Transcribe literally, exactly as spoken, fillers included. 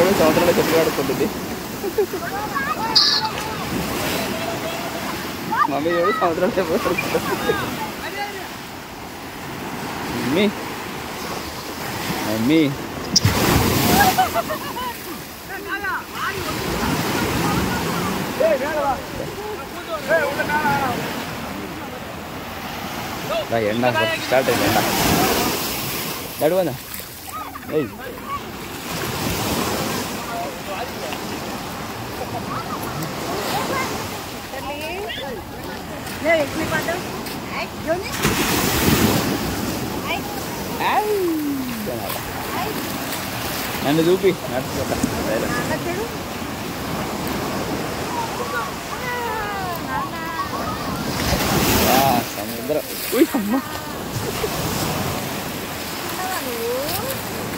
Mummy సంవత్సరాలు చెట్లు ఆడుకుంటుంది. మమ్మీ చూడు సంవత్సరాలు చెట్లు ఆడుకుంటుంది. మమ్మీ మమ్మీ ఎండ స్టార్ట్ అయింది. ఎండ నడువనా ఏయ్ నన్ను చూపి నడుచుకుంటా సముద్రం.